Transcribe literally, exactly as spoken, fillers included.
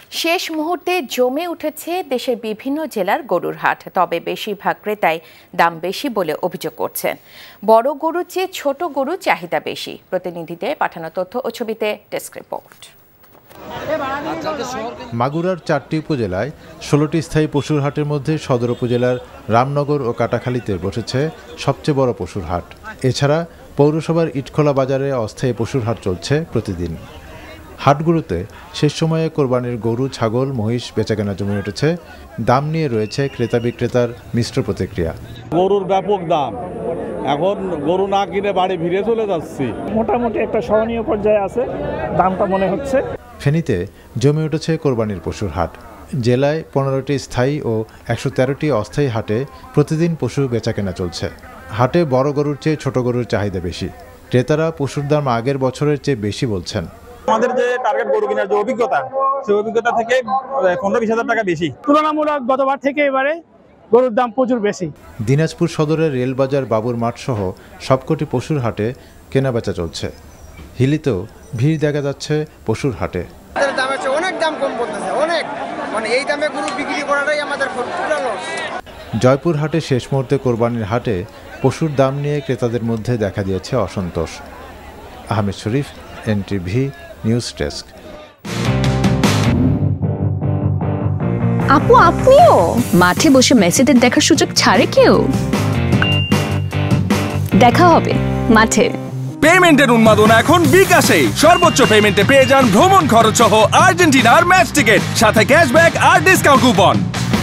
শেষ মুহূর্তে জমে উঠেছে দেশের বিভিন্ন জেলার গরুর হাট, তবে বেশিরভাগ ক্রেতাই দাম বেশি বলে অভিযোগ করছেন। বড় গরুর চেয়ে ছোট গরুর চাহিদা বেশি। প্রতিনিধিদের পাঠানো তথ্য ও ছবিতে ডেস্ক রিপোর্ট। মাগুরার চারটি উপজেলায় ষোলোটি স্থায়ী পশুর হাটের মধ্যে সদর উপজেলার রামনগর ও কাটাখালীতে বসেছে সবচেয়ে বড় পশুর হাট। এছাড়া পৌরসভার ইটখোলা বাজারে অস্থায়ী পশুর হাট চলছে প্রতিদিন। হাটগুলোতে শেষ সময়ে কোরবানির গরু, ছাগল, মহিষ বেচাকেনা জমে উঠেছে। দাম নিয়ে রয়েছে ক্রেতা বিক্রেতার মিশ্র প্রতিক্রিয়া। গরুর ব্যাপক দাম, এখন গরু না কিনে বাড়ি ফিরে চলে যাচ্ছি। মোটামুটি একটা সহনীয় পর্যায়ে আছে দামটা মনে হচ্ছে। ফেনীতে জমে উঠেছে কোরবানির পশুর হাট। জেলায় পনেরোটি স্থায়ী ও একশো তেরোটি অস্থায়ী হাটে প্রতিদিন পশু বেচাকেনা চলছে। হাটে বড় গরুর চেয়ে ছোট গরুর চাহিদা বেশি। ক্রেতারা পশুর দাম আগের বছরের চেয়ে বেশি বলছেন। আমাদের যে টার্গেট গরু কেনার যে অভিজ্ঞতা, সেই অভিজ্ঞতা থেকে পনেরো বিশ হাজার টাকা বেশি। তুলনামূলক গতবার থেকে এবারে গরুর দাম প্রচুর বেশি। দিনাজপুর সদরের রেলবাজার, বাবুর মাঠ সহ সবকটি পশুর হাটে কেনাবেচা চলছে। হিলিতেও ভিড় দেখা যাচ্ছে পশুর হাটে। অনেক দাম কম বলতেছে, অনেক, মানে এই দামে গরু বিক্রি করাটাই আমাদের লস। জয়পুর হাটে শেষ মুহূর্তে কোরবানির হাটে পশুর দাম নিয়ে ক্রেতাদের মধ্যে দেখা দিয়েছে অসন্তোষ। Ahmed Sharif, N T V news desk. আপু, আপনিও মাঠে বসে মেসেদের দেখার সুযোগ ছাড়ে কেউ? দেখা হবে মাঠে। পেমেন্টের উন্মাদনা এখন বিকাশে। সর্বোচ্চ পেমেন্টে পেয়ে যান ভ্রমণ খরচ সহ আর্জেন্টিনার ম্যাচ টিকিট, সাথে ক্যাশব্যাক আর ডিসকাউন্ট কুপন।